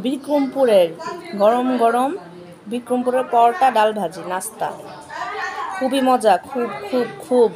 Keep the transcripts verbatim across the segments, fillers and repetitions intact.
বিক্রমপুরের গরম গরম বিক্রমপুরের পরোটা ডাল ভাজি নাস্তা খুবই মজা, খুব খুব খুব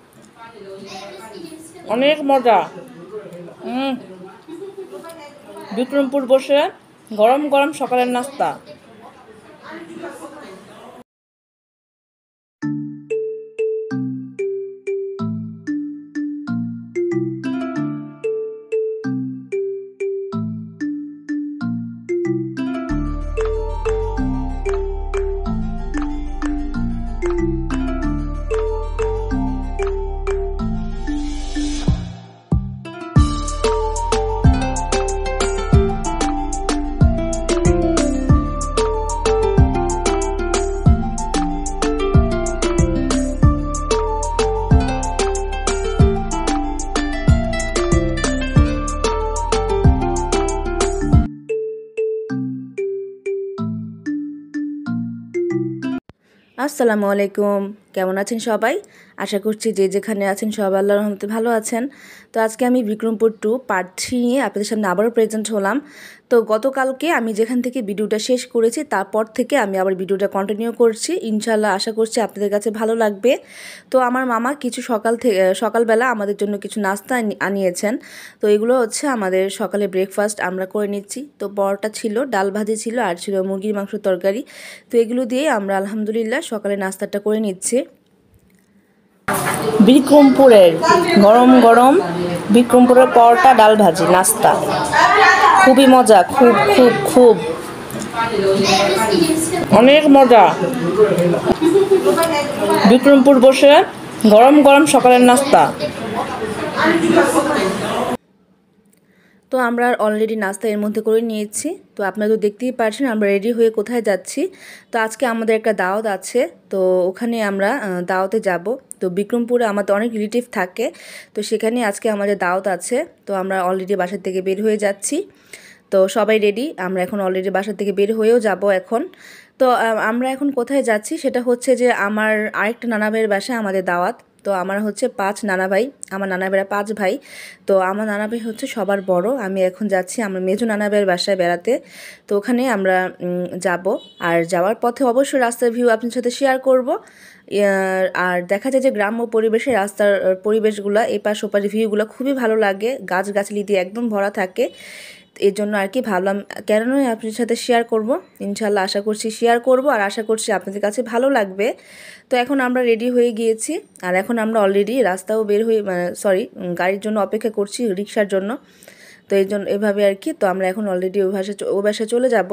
অনেক মজা। হুম বিক্রমপুর বসে গরম গরম সকালের নাস্তা। আসসালামু আলাইকুম, কেমন আছেন সবাই? আশা করছি যে যেখানে আছেন সবাই আল্লাহর রহমতে ভালো আছেন। তো আজকে আমি বিক্রমপুর টু পার্ট থ্রি নিয়ে আপনাদের সামনে আবারও প্রেজেন্ট হলাম। তো গতকালকে আমি যেখান থেকে ভিডিওটা শেষ করেছি তারপর থেকে আমি আবার ভিডিওটা কন্টিনিউ করছি। ইনশাল্লাহ আশা করছি আপনাদের কাছে ভালো লাগবে। তো আমার মামা কিছু সকাল থেকে সকালবেলা আমাদের জন্য কিছু নাস্তা আনিয়েছেন। তো এগুলো হচ্ছে আমাদের সকালে ব্রেকফাস্ট আমরা করে নিচ্ছি। তো পরোটা ছিল, ডাল ভাজি ছিল, আর ছিল মুরগির মাংস তরকারি। তো এগুলো দিয়ে আমরা আলহামদুলিল্লাহ সকালে নাস্তাটা করে নিচ্ছি। বিক্রমপুরের গরম গরম বিক্রমপুরের পরোটা ডাল ভাজি নাস্তা খুবই মজা, খুব খুব খুব অনেক মজা। বিক্রমপুর বসে গরম গরম সকালের নাস্তা। তো আমরা অলরেডি নাস্তা এর মধ্যে করে নিয়েছি। তো আপনারা তো দেখতেই পাচ্ছেন আমরা রেডি হয়ে কোথায় যাচ্ছি। তো আজকে আমাদের একটা দাওয়াত আছে, তো ওখানে আমরা দাওয়াতে যাব। তো বিক্রমপুরে আমাদের অনেক রিলেটিভ থাকে, তো সেখানে আজকে আমাদের দাওয়াত আছে। তো আমরা অলরেডি বাসা থেকে বের হয়ে যাচ্ছি। তো সবাই রেডি, আমরা এখন অলরেডি বাসা থেকে বের হয়েও যাব এখন। তো আমরা এখন কোথায় যাচ্ছি সেটা হচ্ছে যে আমার আরেকটা নানা ভাইয়ের বাসায় আমাদের দাওয়াত। তো আমার হচ্ছে পাঁচ নানা ভাই, আমার নানা ভাইরা পাঁচ ভাই। তো আমার নানা ভাই হচ্ছে সবার বড়। আমি এখন যাচ্ছি আমার মেজো নানা ভাইয়ের বাসায় বেড়াতে। তো ওখানে আমরা যাব, আর যাওয়ার পথে অবশ্যই রাস্তার ভিউ আপনার সাথে শেয়ার করব। আর দেখা যায় যে গ্রাম্য পরিবেশে রাস্তার পরিবেশগুলো এপাশ ওপাশ ভিউগুলো খুবই ভালো লাগে, গাছগাছালি দিয়ে একদম ভরা থাকে। এর জন্য আর কি ভাবলাম কেন নয় আপনাদের সাথে শেয়ার করব। ইনশাল্লাহ আশা করছি শেয়ার করব, আর আশা করছি আপনাদের কাছে ভালো লাগবে। তো এখন আমরা রেডি হয়ে গিয়েছি, আর এখন আমরা অলরেডি রাস্তাও বের হয়ে মানে সরি গাড়ির জন্য অপেক্ষা করছি, রিক্সার জন্য। তো এই জন্য এভাবে আর কি। তো আমরা এখন অলরেডি ওই ভাষায় ও বাসায় চলে যাব।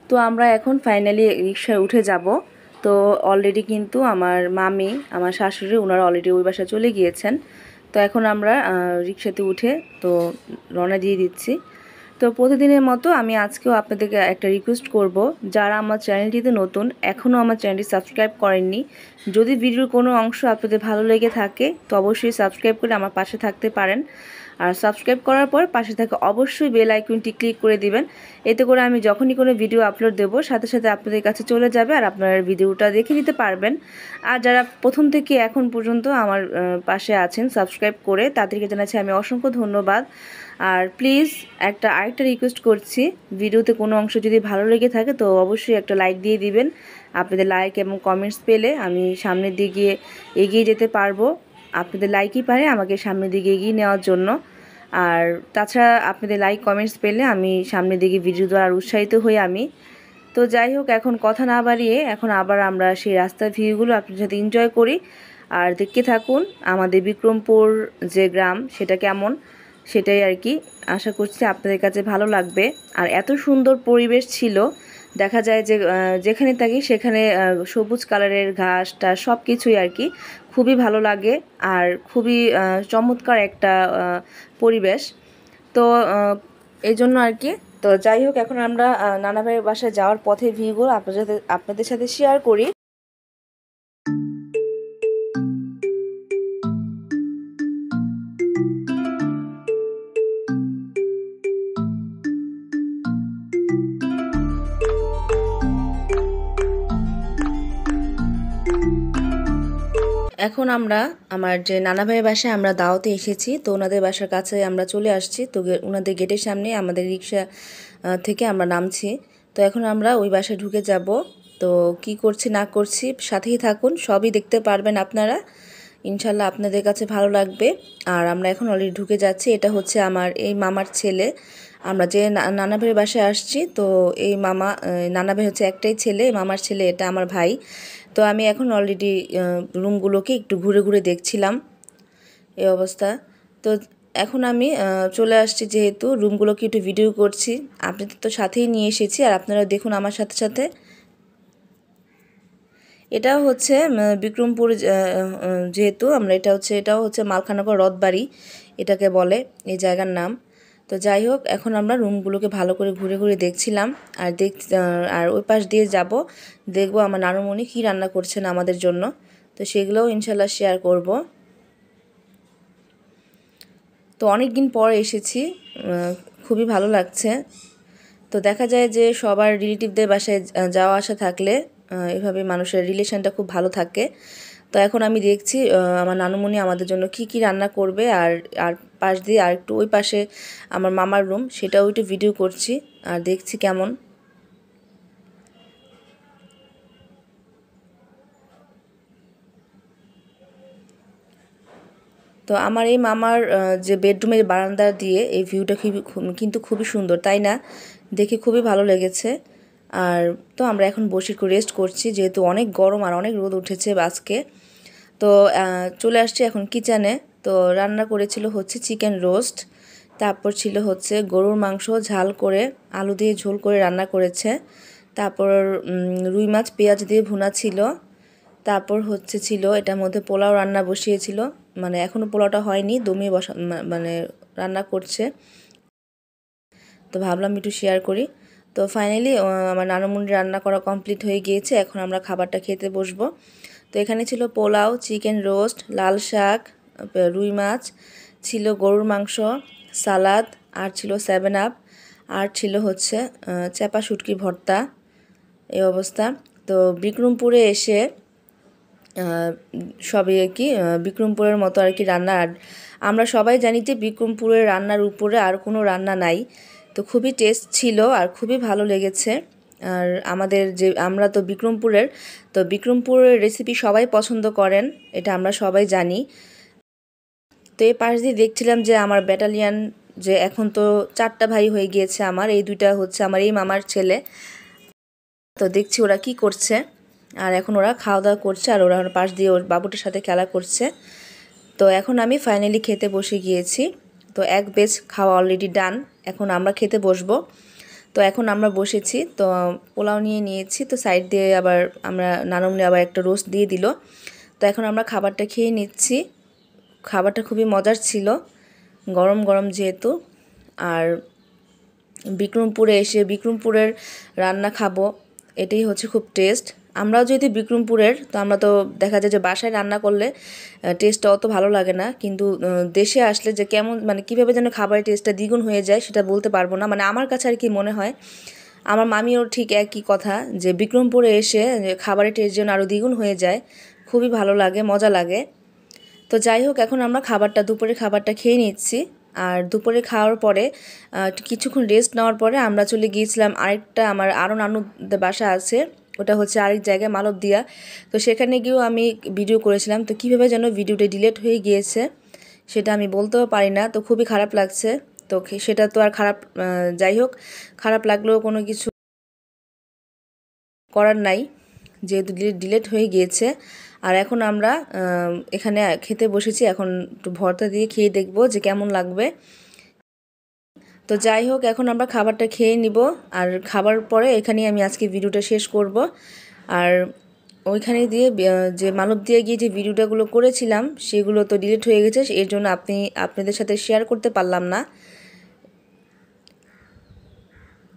তো আমরা এখন ফাইনালি রিক্সায় উঠে যাব। তো অলরেডি কিন্তু আমার মামি, আমার শাশুড়ি, ওনারা অলরেডি ওই বাসায় চলে গিয়েছেন। তো এখন আমরা রিক্সাতে উঠে তো রওনা দিয়ে দিচ্ছি। তো প্রতিদিনের মতো আমি আজকেও আপনাদেরকে একটা রিকোয়েস্ট করব, যারা আমার চ্যানেলটিতে নতুন, এখনও আমার চ্যানেলটি সাবস্ক্রাইব করেননি, যদি ভিডিওর কোনো অংশ আপনাদের ভালো লেগে থাকে তো অবশ্যই সাবস্ক্রাইব করে আমার পাশে থাকতে পারেন। আর সাবস্ক্রাইব করার পর পাশে থাকা অবশ্যই বেল আইকনটি ক্লিক করে দিবেন। এতে করে আমি যখনই কোনো ভিডিও আপলোড দেব সাথে সাথে আপনাদের কাছে চলে যাবে আর আপনারা ভিডিওটা দেখে নিতে পারবেন। আর যারা প্রথম থেকে এখন পর্যন্ত আমার পাশে আছেন সাবস্ক্রাইব করে, তাদেরকে জানাচ্ছি আমি অসংখ্য ধন্যবাদ। আর প্লিজ একটা আরেকটা রিকোয়েস্ট করছি, ভিডিওতে কোনো অংশ যদি ভালো লেগে থাকে তো অবশ্যই একটা লাইক দিয়ে দিবেন। আপনাদের লাইক এবং কমেন্টস পেলে আমি সামনের দিকে এগিয়ে যেতে পারবো। আপনাদের লাইকই পারে আমাকে সামনের দিকে এগিয়ে নেওয়ার জন্য। আর তাছাড়া আপনাদের লাইক কমেন্টস পেলে আমি সামনের দিকে ভিডিও দ্বারা উৎসাহিত হই আমি। তো যাই হোক, এখন কথা না বাড়িয়ে এখন আবার আমরা সেই রাস্তার ভিউগুলো আপনাদের সাথে এনজয় করি। আর দেখতে থাকুন আমাদের বিক্রমপুর যে গ্রাম সেটা কেমন, সেটাই আর কি। আশা করছি আপনাদের কাছে ভালো লাগবে। আর এত সুন্দর পরিবেশ ছিল, দেখা যায় যে যেখানে থাকি সেখানে সবুজ কালারের ঘাসটা সব কিছুই আর কি খুবই ভালো লাগে। আর খুবই চমৎকার একটা পরিবেশ। তো এই জন্য আর কি। তো যাই হোক, এখন আমরা নানা ভাইয়ের বাসায় যাওয়ার পথে ভিউগুলো আপনাদের সাথে আপনাদের সাথে শেয়ার করি। এখন আমরা আমার যে নানা ভাইয়ের বাসায় আমরা দাওয়াতে এসেছি, তো ওনাদের বাসার কাছে আমরা চলে আসছি। তো ওনাদের গেটের সামনে আমাদের রিক্সা থেকে আমরা নামছি। তো এখন আমরা ওই বাসায় ঢুকে যাব। তো কি করছি না করছি সাথেই থাকুন, সবই দেখতে পারবেন আপনারা, ইনশাল্লাহ আপনাদের কাছে ভালো লাগবে। আর আমরা এখন অলরেডি ঢুকে যাচ্ছি। এটা হচ্ছে আমার এই মামার ছেলে। আমরা যে নানা ভাইয়ের বাসায় আসছি, তো এই মামা নানা ভাই হচ্ছে একটাই ছেলে, মামার ছেলে এটা আমার ভাই। তো আমি এখন অলরেডি রুমগুলোকে একটু ঘুরে ঘুরে দেখছিলাম এই অবস্থা। তো এখন আমি চলে আসছি, যেহেতু রুমগুলোকে একটু ভিডিও করছি, আপনাদের তো সাথেই নিয়ে এসেছি আর আপনারা দেখুন আমার সাথে সাথে। এটাও হচ্ছে বিক্রমপুর, যেহেতু আমরা এটা হচ্ছে এটাও হচ্ছে মালখানগর রথবাড়ি এটাকে বলে এই জায়গার নাম। তো যাই হোক, এখন আমরা রুমগুলোকে ভালো করে ঘুরে ঘুরে দেখছিলাম। আর দেখ আর ওই পাশ দিয়ে যাব, দেখবো আমার নানুমণি কী রান্না করছেন আমাদের জন্য। তো সেগুলোও ইনশাল্লাহ শেয়ার করব। তো অনেক দিন পর এসেছি, খুবই ভালো লাগছে। তো দেখা যায় যে সবার রিলেটিভদের বাসায় যাওয়া আসা থাকলে এভাবে মানুষের রিলেশনটা খুব ভালো থাকে। তো এখন আমি দেখছি আমার নানুমণি আমাদের জন্য কি কি রান্না করবে। আর আর পাশ দিয়ে আর একটু ওই পাশে আমার মামার রুম, সেটাও একটু ভিডিও করছি আর দেখছি কেমন। তো আমার এই মামার যে বেডরুমের বারান্দা দিয়ে এই ভিউটা খুবই কিন্তু খুবই সুন্দর, তাই না? দেখে খুবই ভালো লেগেছে। আর তো আমরা এখন বসে একটু রেস্ট করছি, যেহেতু অনেক গরম আর অনেক রোদ উঠেছে আজকে। তো চলে আসছি এখন কিচেনে। তো রান্না করেছিল হচ্ছে চিকেন রোস্ট, তারপর ছিল হচ্ছে গরুর মাংস ঝাল করে আলু দিয়ে ঝোল করে রান্না করেছে, তারপর রুই মাছ পেঁয়াজ দিয়ে ভুনা ছিল, তারপর হচ্ছে ছিল এটার মধ্যে পোলাও রান্না বসিয়েছিল, মানে এখনও পোলাওটা হয়নি, দমিয়ে বসা মানে রান্না করছে। তো ভাবলাম একটু শেয়ার করি। তো ফাইনালি আমার নানুমুনির রান্না করা কমপ্লিট হয়ে গিয়েছে, এখন আমরা খাবারটা খেতে বসবো। তো এখানে ছিল পোলাও, চিকেন রোস্ট, লাল শাক, রুই মাছ, ছিল গরুর মাংস, সালাদ, আর ছিল সেভেন আপ, আর ছিল হচ্ছে চাপা শুটকি ভর্তা, এই অবস্থা। তো বিক্রমপুরে এসে সবই আর কি বিক্রমপুরের মতো আর কি রান্না। আর আমরা সবাই জানি যে বিক্রমপুরের রান্নার উপরে আর কোনো রান্না নাই। তো খুবই টেস্ট ছিল আর খুবই ভালো লেগেছে। আর আমাদের যে আমরা তো বিক্রমপুরের, তো বিক্রমপুরের রেসিপি সবাই পছন্দ করেন, এটা আমরা সবাই জানি। তো এই পাশ দিয়ে দেখছিলাম যে আমার ব্যাটালিয়ান, যে এখন তো চারটা ভাই হয়ে গিয়েছে আমার, এই দুইটা হচ্ছে আমার এই মামার ছেলে। তো দেখছি ওরা কি করছে, আর এখন ওরা খাওয়া দাওয়া করছে আর ওরা পাশ দিয়ে ওর বাবুটার সাথে খেলা করছে। তো এখন আমি ফাইনালি খেতে বসে গিয়েছি। তো এক বেচ খাওয়া অলরেডি ডান, এখন আমরা খেতে বসবো। তো এখন আমরা বসেছি, তো পোলাও নিয়ে নিয়েছি, তো সাইড দিয়ে আবার আমরা নানমনি আবার একটা রোস্ট দিয়ে দিল। তো এখন আমরা খাবারটা খেয়ে নিচ্ছি। খাবারটা খুবই মজার ছিল, গরম গরম যেহেতু। আর বিক্রমপুরে এসে বিক্রমপুরের রান্না খাবো, এটাই হচ্ছে খুব টেস্ট। আমরাও যেহেতু বিক্রমপুরের, তো আমরা তো দেখা যায় যে বাসায় রান্না করলে টেস্টটা অত ভালো লাগে না, কিন্তু দেশে আসলে যে কেমন মানে কীভাবে যেন খাবারের টেস্টটা দ্বিগুণ হয়ে যায় সেটা বলতে পারবো না। মানে আমার কাছে আর কি মনে হয়, আমার মামিও ঠিক একই কথা, যে বিক্রমপুরে এসে খাবারের টেস্ট যেন আরও দ্বিগুণ হয়ে যায়, খুবই ভালো লাগে, মজা লাগে। তো যাই হোক, এখন আমরা খাবারটা দুপুরের খাবারটা খেয়ে নিচ্ছি। আর দুপুরে খাওয়ার পরে কিছুক্ষণ রেস্ট নেওয়ার পরে আমরা চলে গিয়েছিলাম আরেকটা, আমার আরও নানুদের বাসা আছে, ওটা হচ্ছে আরেক জায়গায় মালবদিয়া। তো সেখানে গিয়েও আমি ভিডিও করেছিলাম, তো কীভাবে যেন ভিডিওটা ডিলিট হয়ে গিয়েছে সেটা আমি বলতেও পারি না, তো খুবই খারাপ লাগছে। তো সেটা তো আর খারাপ, যাই হোক, খারাপ লাগলেও কোনো কিছু করার নাই, যেহেতু ডিলিট হয়ে গিয়েছে। আর এখন আমরা এখানে খেতে বসেছি, এখন একটু ভর্তা দিয়ে খেয়ে দেখবো যে কেমন লাগবে। তো যাই হোক, এখন আমরা খাবারটা খেয়ে নিব, আর খাবার পরে এখানেই আমি আজকে ভিডিওটা শেষ করব। আর ওইখানে দিয়ে যে মানব দিয়ে গিয়ে যে ভিডিওটাগুলো করেছিলাম সেগুলো তো ডিলিট হয়ে গেছে, এর জন্য আপনি আপনাদের সাথে শেয়ার করতে পারলাম না।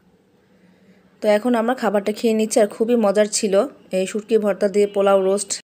তো এখন আমরা খাবারটা খেয়ে নিচ্ছি, আর খুবই মজার ছিল এই শুটকি ভর্তা দিয়ে পোলাও রোস্ট।